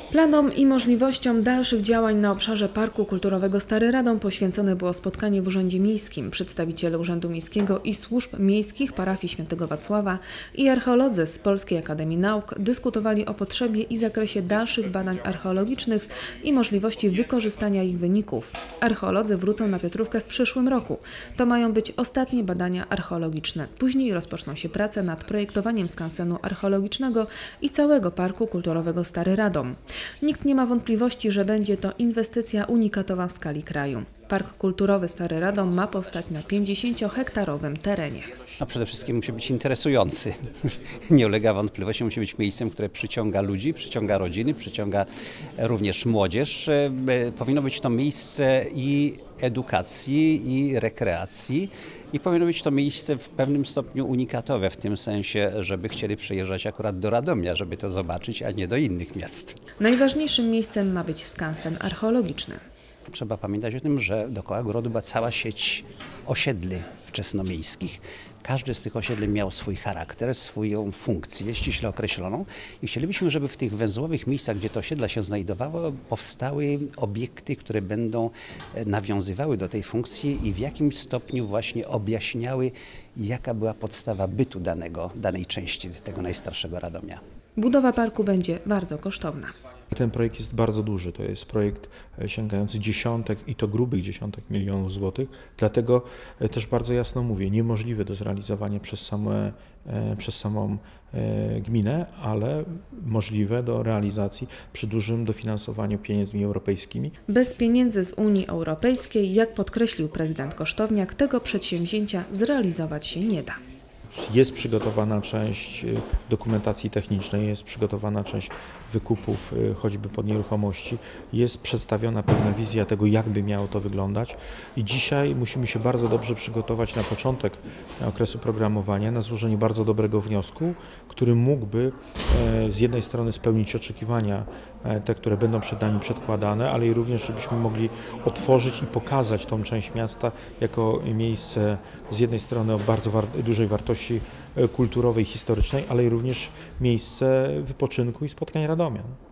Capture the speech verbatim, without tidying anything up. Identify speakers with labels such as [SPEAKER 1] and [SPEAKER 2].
[SPEAKER 1] Planom i możliwościom dalszych działań na obszarze Parku Kulturowego Stary Radom poświęcone było spotkanie w Urzędzie Miejskim. Przedstawiciele Urzędu Miejskiego i służb miejskich parafii Świętego Wacława i archeolodzy z Polskiej Akademii Nauk dyskutowali o potrzebie i zakresie dalszych badań archeologicznych i możliwości wykorzystania ich wyników. Archeolodzy wrócą na Piotrówkę w przyszłym roku. To mają być ostatnie badania archeologiczne. Później rozpoczną się prace nad projektowaniem skansenu archeologicznego i całego Parku Kulturowego Stary Radom. Nikt nie ma wątpliwości, że będzie to inwestycja unikatowa w skali kraju. Park Kulturowy Stary Radom ma powstać na pięćdziesięciohektarowym terenie.
[SPEAKER 2] No przede wszystkim musi być interesujący. Nie ulega wątpliwości, musi być miejscem, które przyciąga ludzi, przyciąga rodziny, przyciąga również młodzież. Powinno być to miejsce i edukacji, i rekreacji. I powinno być to miejsce w pewnym stopniu unikatowe, w tym sensie, żeby chcieli przyjeżdżać akurat do Radomia, żeby to zobaczyć, a nie do innych miast.
[SPEAKER 1] Najważniejszym miejscem ma być skansen archeologiczny.
[SPEAKER 2] Trzeba pamiętać o tym, że dookoła grodu była cała sieć osiedli wczesnomiejskich. Każdy z tych osiedli miał swój charakter, swoją funkcję ściśle określoną i chcielibyśmy, żeby w tych węzłowych miejscach, gdzie to osiedla się znajdowało, powstały obiekty, które będą nawiązywały do tej funkcji i w jakimś stopniu właśnie objaśniały, jaka była podstawa bytu danego, danej części tego najstarszego Radomia.
[SPEAKER 1] Budowa parku będzie bardzo kosztowna.
[SPEAKER 3] Ten projekt jest bardzo duży, to jest projekt sięgający dziesiątek i to grubych dziesiątek milionów złotych, dlatego też bardzo jasno mówię, niemożliwe do zrealizowania przez, same, przez samą gminę, ale możliwe do realizacji przy dużym dofinansowaniu pieniędzmi europejskimi.
[SPEAKER 1] Bez pieniędzy z Unii Europejskiej, jak podkreślił prezydent Kosztowniak, tego przedsięwzięcia zrealizować się nie da.
[SPEAKER 3] Jest przygotowana część dokumentacji technicznej, jest przygotowana część wykupów choćby pod nieruchomości, jest przedstawiona pewna wizja tego, jak by miało to wyglądać i dzisiaj musimy się bardzo dobrze przygotować na początek okresu programowania, na złożenie bardzo dobrego wniosku, który mógłby z jednej strony spełnić oczekiwania te, które będą przed nami przedkładane, ale i również, żebyśmy mogli otworzyć i pokazać tą część miasta jako miejsce z jednej strony o bardzo war dużej wartości kulturowej, historycznej, ale i również miejsce wypoczynku i spotkań radomian.